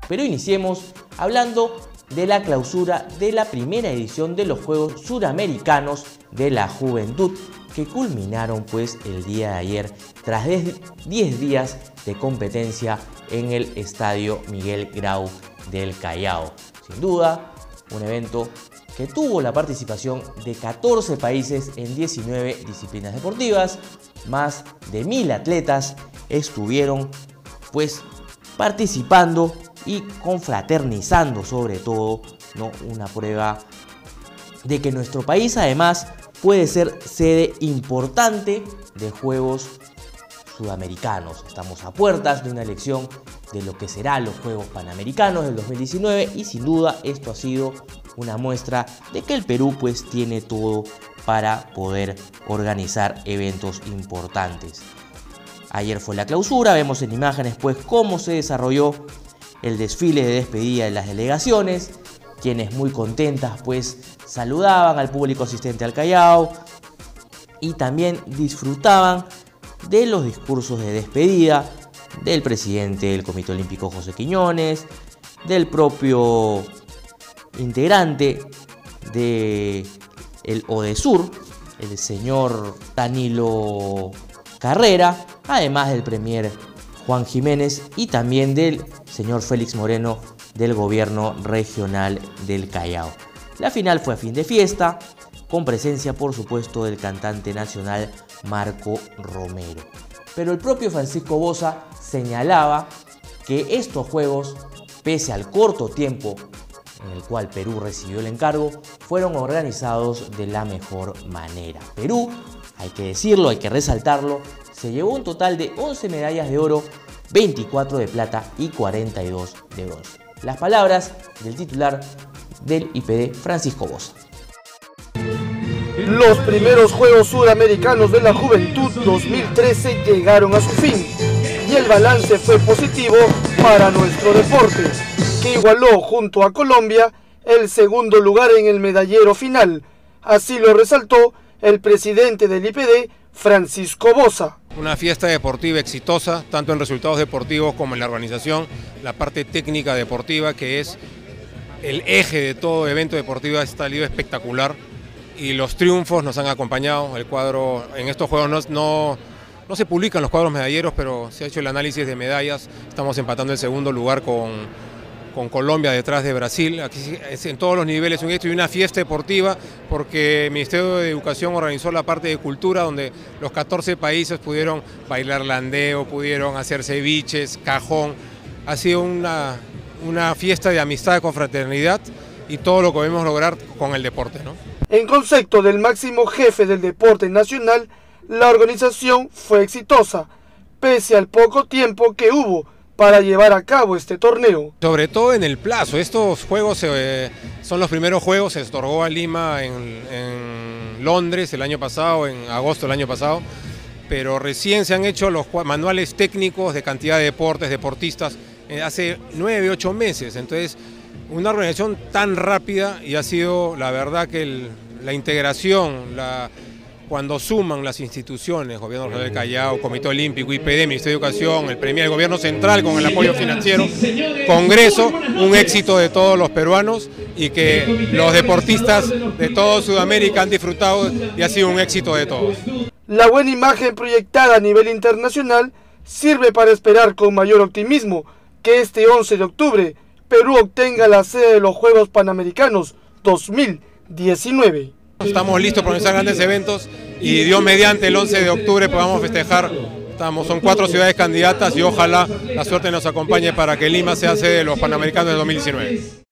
Pero iniciemos hablando de la clausura de la primera edición de los Juegos Suramericanos de la Juventud, que culminaron pues el día de ayer tras 10 días de competencia en el Estadio Miguel Grau del Callao. Sin duda, un evento que tuvo la participación de 14 países en 19 disciplinas deportivas. Más de 1000 atletas estuvieron pues participando y confraternizando, sobre todo, ¿no? Una prueba de que nuestro país además puede ser sede importante de Juegos Sudamericanos. Estamos a puertas de una elección de lo que serán los Juegos Panamericanos del 2019 y sin duda esto ha sido una muestra de que el Perú pues tiene todo para poder organizar eventos importantes. Ayer fue la clausura, vemos en imágenes pues cómo se desarrolló el desfile de despedida de las delegaciones, quienes muy contentas pues saludaban al público asistente al Callao y también disfrutaban de los discursos de despedida del presidente del Comité Olímpico José Quiñones, del propio integrante del ODESUR, el señor Danilo Carrera, además del premier Juan Jiménez y también del señor Félix Moreno del gobierno regional del Callao. La final fue a fin de fiesta, con presencia por supuesto del cantante nacional Marco Romero. Pero el propio Francisco Bosa señalaba que estos juegos, pese al corto tiempo en el cual Perú recibió el encargo, fueron organizados de la mejor manera. Perú, hay que decirlo, hay que resaltarlo, se llevó un total de 11 medallas de oro, 24 de plata y 42 de bronce. Las palabras del titular del IPD, Francisco Bosa. Los primeros Juegos Sudamericanos de la Juventud 2013 llegaron a su fin y el balance fue positivo para nuestro deporte, que igualó junto a Colombia el segundo lugar en el medallero final. Así lo resaltó el presidente del IPD, Francisco Bosa. Una fiesta deportiva exitosa, tanto en resultados deportivos como en la organización, la parte técnica deportiva, que es el eje de todo evento deportivo, ha salido espectacular y los triunfos nos han acompañado. El cuadro en estos juegos no se publican los cuadros medalleros, pero se ha hecho el análisis de medallas. Estamos empatando el segundo lugar con Colombia detrás de Brasil. Aquí es en todos los niveles un éxito y una fiesta deportiva, porque el Ministerio de Educación organizó la parte de cultura, donde los 14 países pudieron bailar landeo, pudieron hacer ceviches, cajón. Ha sido una fiesta de amistad, de confraternidad y todo lo que podemos lograr con el deporte, ¿no? En concepto del máximo jefe del deporte nacional, la organización fue exitosa, pese al poco tiempo que hubo para llevar a cabo este torneo. Sobre todo en el plazo, estos juegos son los primeros juegos, se otorgó a Lima en Londres el año pasado, en agosto del año pasado, pero recién se han hecho los manuales técnicos de cantidad de deportes, deportistas, hace 9, 8 meses, entonces una organización tan rápida y ha sido la verdad que la integración, cuando suman las instituciones, Gobierno Regional del Callao, Comité Olímpico, IPD, Ministerio de Educación, el Premier, el Gobierno Central con el apoyo financiero, Congreso, un éxito de todos los peruanos y que los deportistas de toda Sudamérica han disfrutado y ha sido un éxito de todos. La buena imagen proyectada a nivel internacional sirve para esperar con mayor optimismo que este 11 de octubre Perú obtenga la sede de los Juegos Panamericanos 2019. Estamos listos para organizar grandes eventos y Dios mediante el 11 de octubre podamos festejar. Son 4 ciudades candidatas y ojalá la suerte nos acompañe para que Lima sea sede de los Panamericanos de 2019.